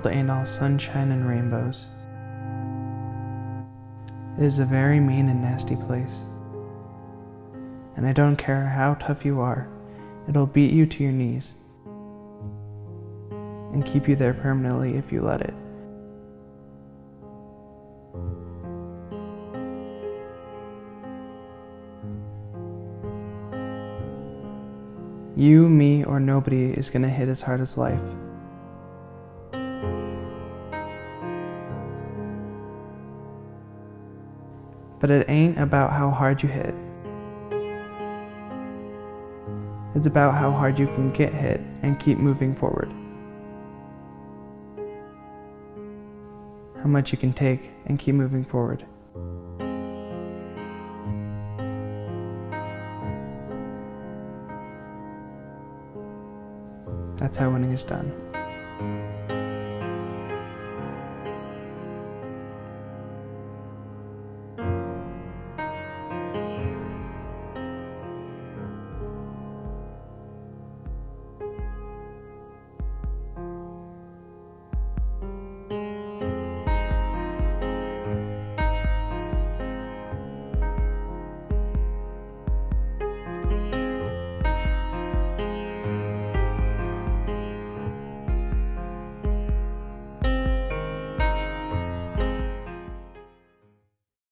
world ain't all sunshine and rainbows. It is a very mean and nasty place. And I don't care how tough you are, it'll beat you to your knees and keep you there permanently if you let it. You, me, or nobody is gonna hit as hard as life. But it ain't about how hard you hit. It's about how hard you can get hit and keep moving forward. How much you can take and keep moving forward. That's how winning is done.